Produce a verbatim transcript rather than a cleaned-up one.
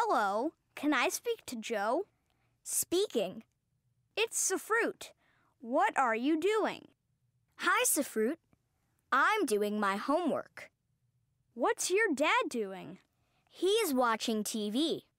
Hello, can I speak to Joe? Speaking. It's Safruit. What are you doing? Hi, Safruit. I'm doing my homework. What's your dad doing? He's watching T V.